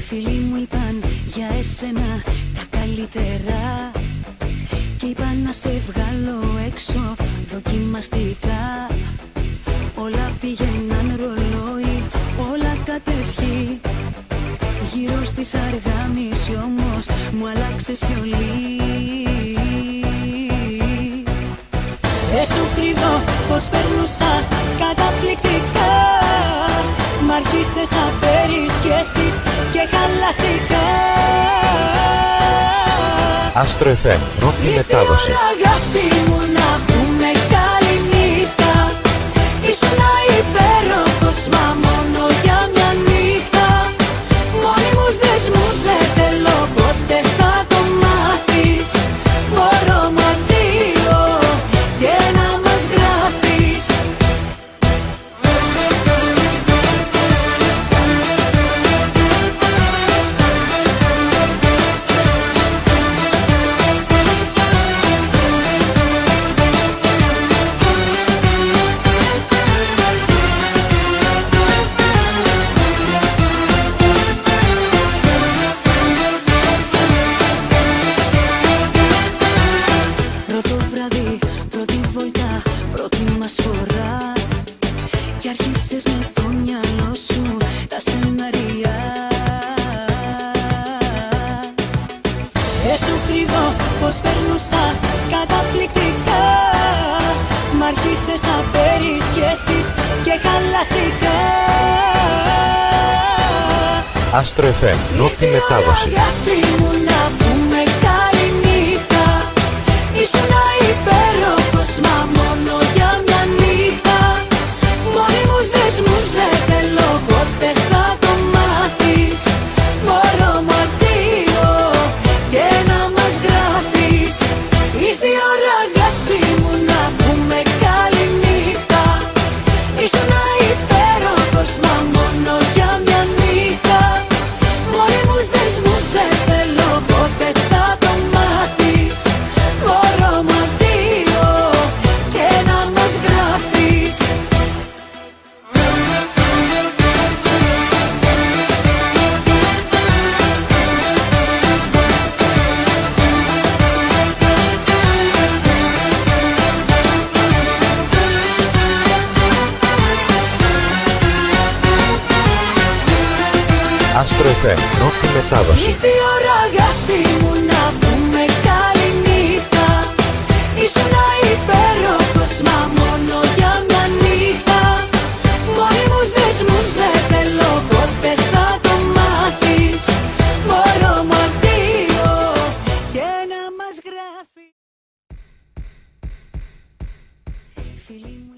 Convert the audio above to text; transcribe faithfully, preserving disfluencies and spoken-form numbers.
φίλοι μου είπαν για εσένα τα καλύτερα κι είπαν να σε βγάλω έξω δοκιμαστικά. Όλα πήγαιναν ρολόι, όλα κατευχή. Γύρω στις αργά μισή όμως μου άλλαξες φιολί. Δεν σου κρύβω πως περνούσα καταπληκτικά. Μ' άρχισες να παίρνεις σχέσεις και χαλαστικά. Άστρο εφ εμ, ροκ μετάδοση. Ήρθε η ώρα αγάπη μου να πούμε καληνύχτα. Ήσουν υπέροχος μα μόνο για μια νύχτα. Μόνιμους δεσμούς δεν θέλω ποτέ θα το μάθεις. Μωρό μου αντίο και να μας γράφεις. Πρώτο βράδυ, πρώτη βόλτα, πρώτη μας φορά κι άρχισες με το μυαλό σου τα σενάρια. Δεν σου κρύβω πως περνούσα καταπληκτικά. Μ' άρχισες να παίρνεις σχέσεις και χαλαστικά. Άστρο εφ εμ, ροκ μετάδοση. Αγάπη μου να πούμε καληνύχτα. Ήσουν υπέροχος μα μόνο για μια νύχτα. Μόνιμους δεσμούς δεν θέλω ποτέ θα το μάθεις. Μωρό μου αντίο και να μας γράφεις. Ήρθε η ώρα αγάπη μου να πούμε καληνύχτα. Ήσουν υπέροχος μα μόνο για μια νύχτα. Μόνιμους δεσμούς δεν θέλω ποτέ θα το μάθεις. Μωρό μου αντίο και να μας γράφεις. Άστρο εφ εμ, ροκ μετάδοση. Ήρθε η ώρα αγάπη μου να πούμε καληνύχτα. Ήσουν υπέροχος μα μόνο για μια νύχτα. Μόνιμους δεσμούς δεν θέλω ποτέ θα το μάθεις. Μωρό μου αντίο και να μας γράφει. Φίλοι μου